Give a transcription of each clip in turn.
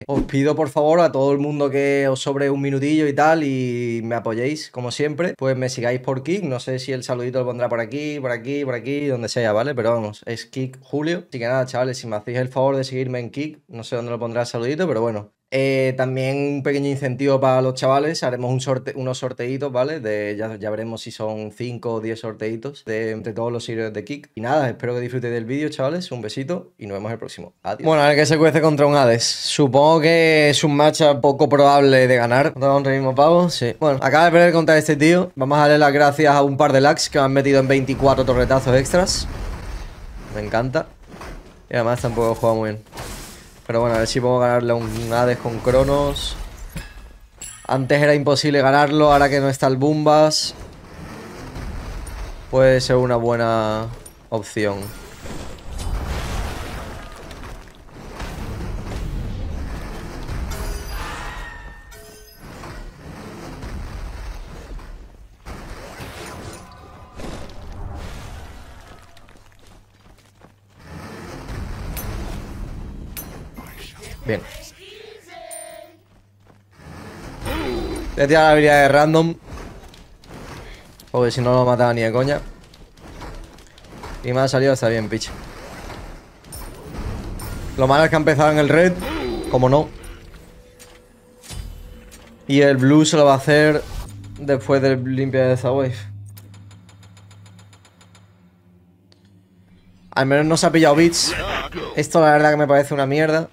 os pido por favor a todo el mundo que os sobre un minutillo y tal y me apoyéis como siempre, pues me sigáis por Kick, no sé si el saludito lo pondrá por aquí, por aquí, por aquí, donde sea, ¿vale? Pero vamos, es Kick Julio. Así que nada, chavales, si me hacéis el favor de seguirme en Kick, no sé dónde lo pondrá el saludito, pero bueno. También un pequeño incentivo para los chavales, haremos unos sorteitos, ¿vale? Ya veremos si son 5 o 10 sorteitos entre todos los seguidores de Kick. Y nada, espero que disfrutéis del vídeo, chavales, un besito y nos vemos el próximo. Adiós. Bueno, a ver qué se cuece contra un Hades. Supongo que es un matchup poco probable de ganar. ¿Contra el mismo pavo? Sí. Bueno, acaba de perder contra este tío. Vamos a darle las gracias a un par de lags que me han metido en 24 torretazos extras. Me encanta. Y además tampoco juega muy bien. Pero bueno, a ver si puedo ganarle a un Hades con Cronos. Antes era imposible ganarlo, ahora que no está el Bumbas puede ser una buena opción. Bien. Voy a tirar la habilidad de random, porque si no lo mataba ni de coña. Y me ha salido, está bien, pitch. Lo malo es que ha empezado en el red, como no. Y el blue se lo va a hacer después del limpia de esa wave. Al menos no se ha pillado bits. Esto la verdad que me parece una mierda.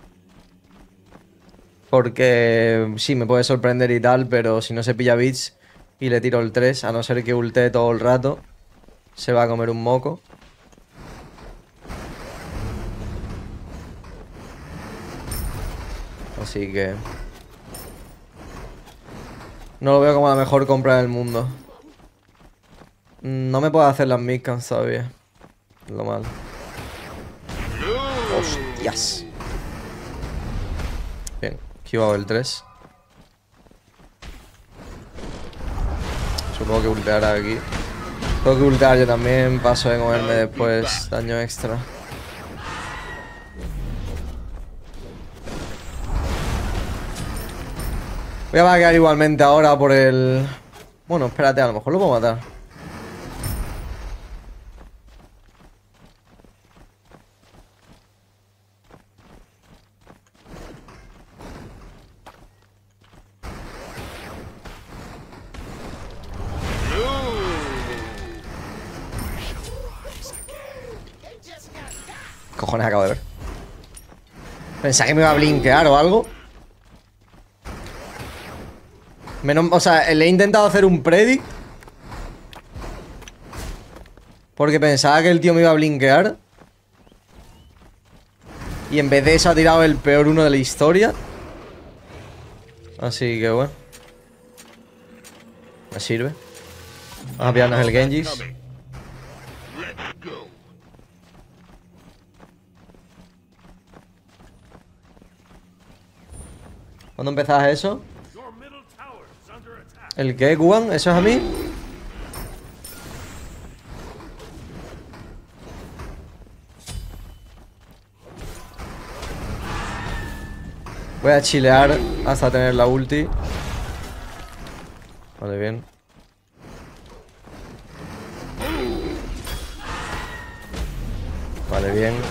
Porque sí, me puede sorprender y tal, pero si no se pilla bits y le tiro el 3, a no ser que ultee todo el rato, se va a comer un moco. Así que no lo veo como la mejor compra del mundo. No me puedo hacer las midcams todavía. Lo malo. Hostias. Bien, esquivado el 3. Supongo que ulteará aquí. Tengo que ultear yo también. Paso de comerme después daño extra. Voy a vaquear igualmente ahora por el... Bueno, espérate, a lo mejor lo puedo matar. Cojones acabo de ver. Pensaba que me iba a blinkear o algo. O sea, le he intentado hacer un predict porque pensaba que el tío me iba a blinkear. Y en vez de eso ha tirado el peor uno de la historia. Así que bueno. Me sirve. Vamos a pillarnos el Genjis. ¿Cuándo empezabas eso? ¿El qué, Guan? ¿Eso es a mí? Voy a chilear hasta tener la ulti. Vale, bien. Vale, bien.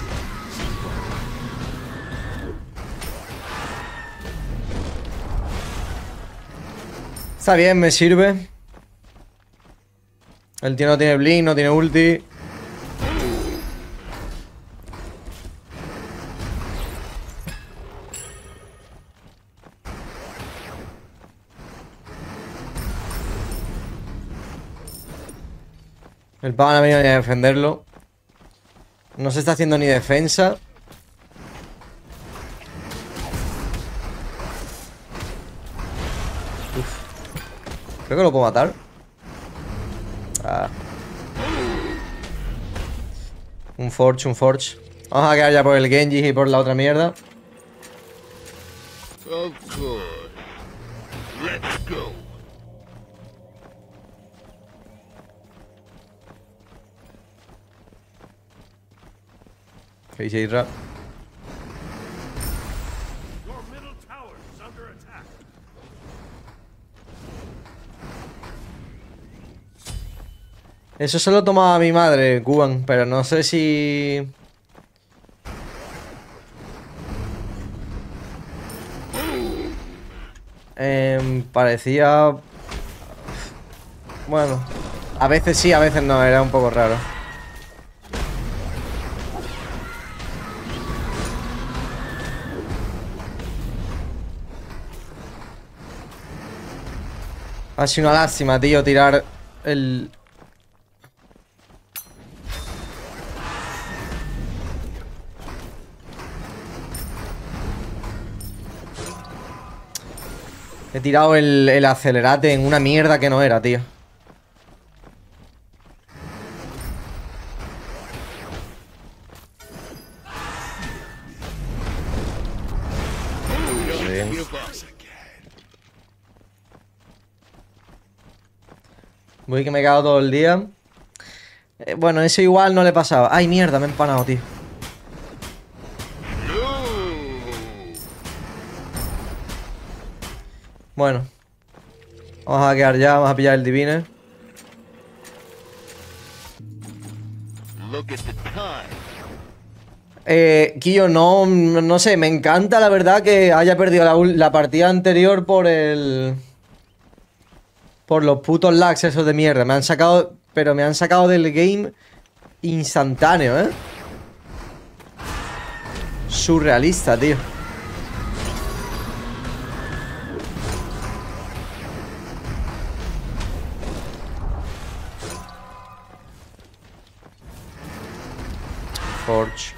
Está bien, me sirve. El tío no tiene blink, no tiene ulti. El pavo no ha venido ni a defenderlo. No se está haciendo ni defensa. Creo que lo puedo matar. Ah. Un Forge, un Forge. Vamos a quedar ya por el Genji y por la otra mierda. Face Isra. Eso se lo tomaba mi madre, Cuban, pero no sé si... parecía... Bueno, a veces sí, a veces no, era un poco raro. Ha sido una lástima, tío, tirar el... He tirado el acelerate en una mierda que no era, tío. Voy que me he quedado todo el día. Bueno, eso igual no le pasaba. Ay, mierda, me he empanado, tío. Bueno. Vamos a quedar ya, vamos a pillar el divine. Killo, no sé, me encanta la verdad que haya perdido la partida anterior por el... Por los putos lags esos de mierda. Me han sacado... Pero me han sacado del game instantáneo, ¿eh? Surrealista, tío. Forge.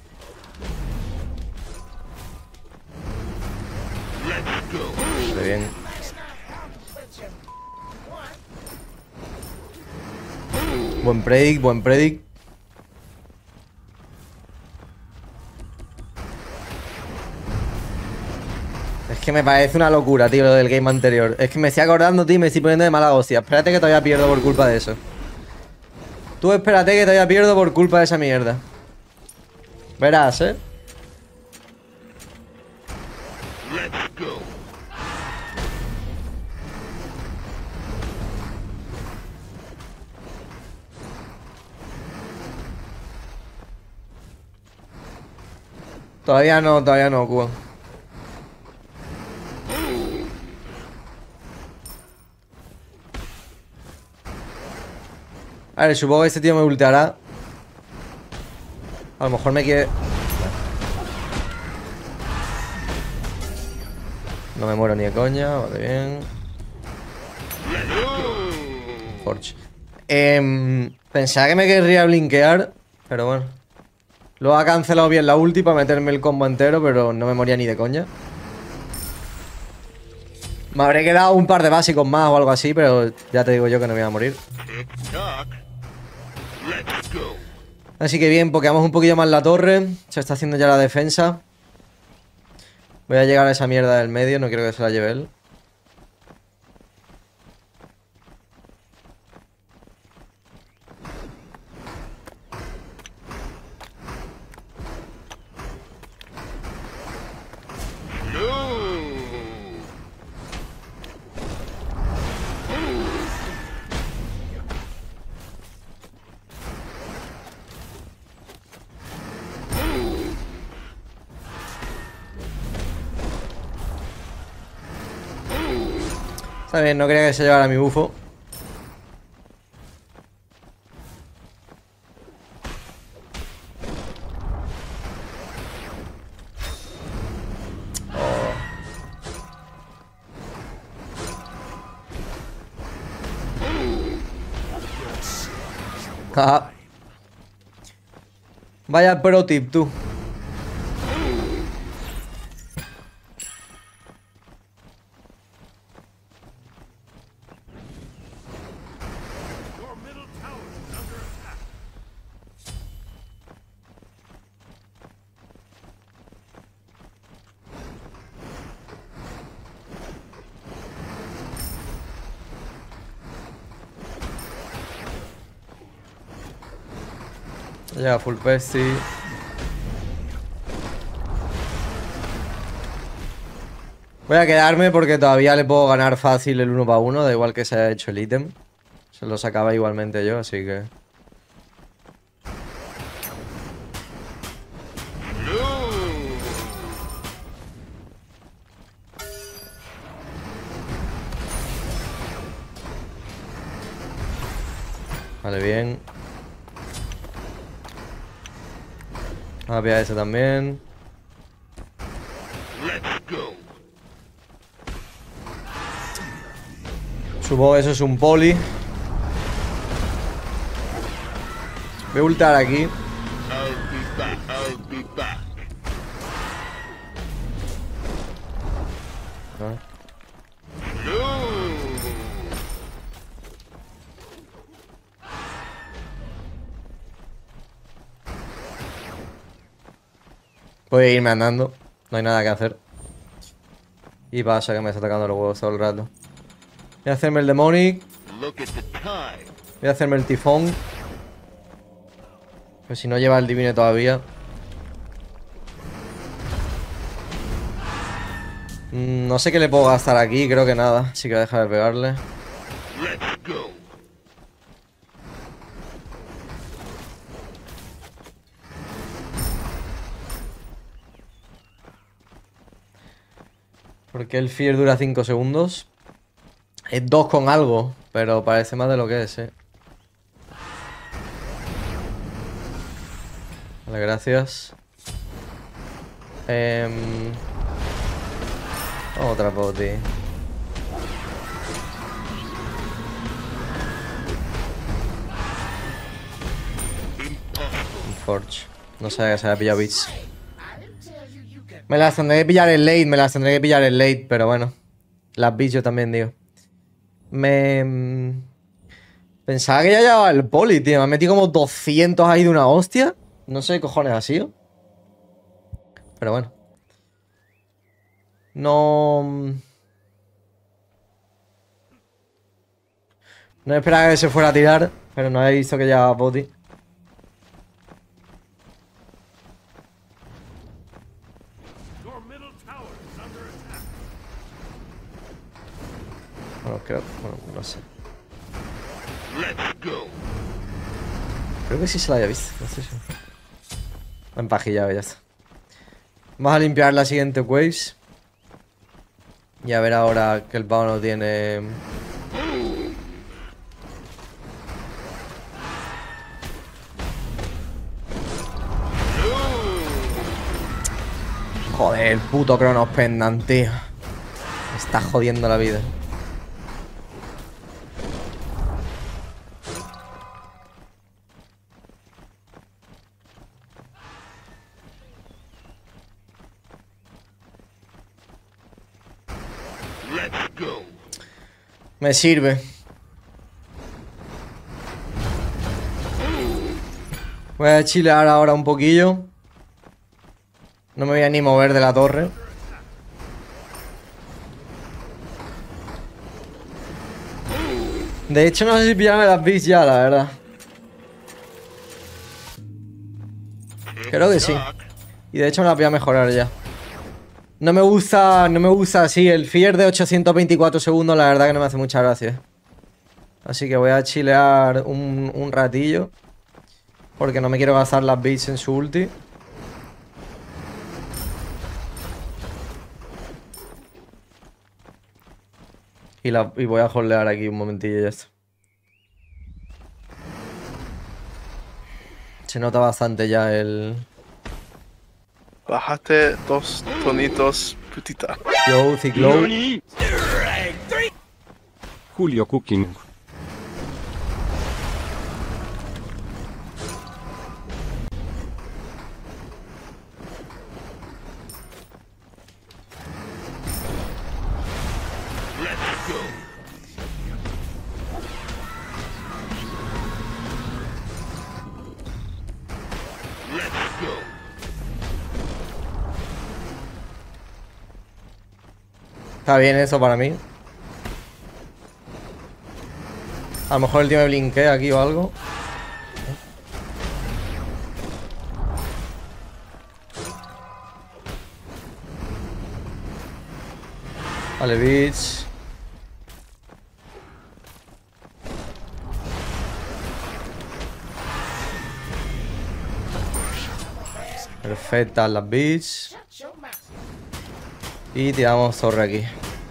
Muy bien. Buen predict, buen predict. Es que me parece una locura, tío, lo del game anterior. Es que me estoy acordando, tío, y me estoy poniendo de mala hostia. Espérate que todavía pierdo por culpa de eso. Tú espérate que todavía pierdo por culpa de esa mierda. Verás, ¿eh? Todavía no, Cuba. A ver, supongo que este tío me ulteará. A lo mejor me quiere... No me muero ni de coña, vale, bien. Forge. Pensaba que me querría blinkear, pero bueno. Luego ha cancelado bien la ulti para meterme el combo entero, pero no me moría ni de coña. Me habré quedado un par de básicos más o algo así, pero ya te digo yo que no me voy a morir. Así que bien, pokeamos un poquillo más la torre. Se está haciendo ya la defensa. Voy a llegar a esa mierda del medio, no quiero que se la lleve él. Está bien, no quería que se llevara mi bufo. Jaja. Vaya pro tip, tú. Ya, full pesty. Voy a quedarme porque todavía le puedo ganar fácil el 1 para 1, da igual que se haya hecho el ítem. Se lo sacaba igualmente yo, así que... Vale, bien. Vamos a pillar ese también. Supongo que eso es un poli. Voy a ultar aquí. Voy a irme andando. No hay nada que hacer. Y pasa que me está atacando los huevos todo el rato. Voy a hacerme el Demonic. Voy a hacerme el Tifón. Pues si no lleva el Divine todavía. No sé qué le puedo gastar aquí. Creo que nada. Así que voy a dejar de pegarle. Porque el Fear dura 5 segundos. Es 2 con algo, pero parece más de lo que es, Vale, gracias. Otra poti. Un Forge. No sabía que se había pillado bits. Me las tendré que pillar en late, pero bueno. Las bits yo también, digo. Pensaba que ya llevaba el poli, tío. Me ha metido como 200 ahí de una hostia. No sé qué cojones ha sido. Pero bueno. No... No esperaba que se fuera a tirar, pero no he visto que llevaba poti. Bueno, creo... Bueno, no sé. Creo que sí se la había visto. No estoy seguro. Me he empajillado y ya está. Vamos a limpiar la siguiente waves. Y a ver ahora que el pavo no tiene... Joder, el puto Cronos Pendant, tío. Me está jodiendo la vida. Me sirve. Voy a chilear ahora un poquillo. No me voy a ni mover de la torre. De hecho, no sé si pillarme las beats ya, la verdad. Creo que sí. Y de hecho me las voy a mejorar ya. No me gusta así. El Fear de 824 segundos, la verdad que no me hace mucha gracia. Así que voy a chilear un ratillo. Porque no me quiero gastar las beats en su ulti. Y voy a holdear aquí un momentillo y ya está. Se nota bastante ya el... Bajaste 2 tonitos, putita. Yo, Ciclo. Julio Cooking. Está bien eso para mí. A lo mejor el tío me blinkea aquí o algo. Vale, bitch. Perfectas las bitch. Y tiramos torre aquí.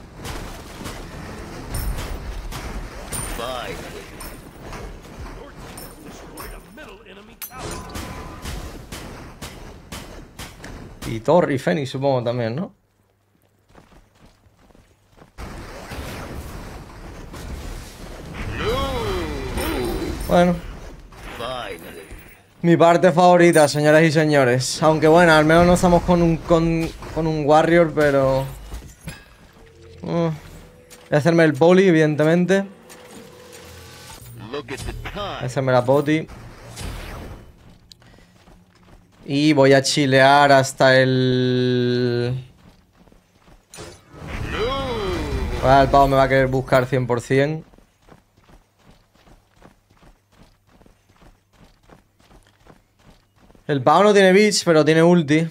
Y torre y Fénix supongo también, ¿no? Bueno. Mi parte favorita, señoras y señores. Aunque bueno, al menos no estamos con un Warrior, pero... voy a hacerme el poli, evidentemente. Voy a hacerme la poti. Y voy a chilear hasta el... Vale, el pavo me va a querer buscar 100%. El pavo no tiene bitch, pero tiene ulti.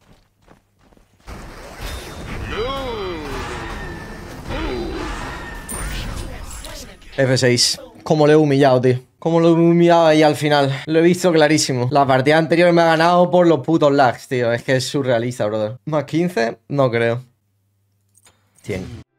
F6. Cómo lo he humillado, tío. Cómo lo he humillado ahí al final. Lo he visto clarísimo. La partida anterior me ha ganado por los putos lags, tío. Es que es surrealista, brother. Más 15, no creo. 100.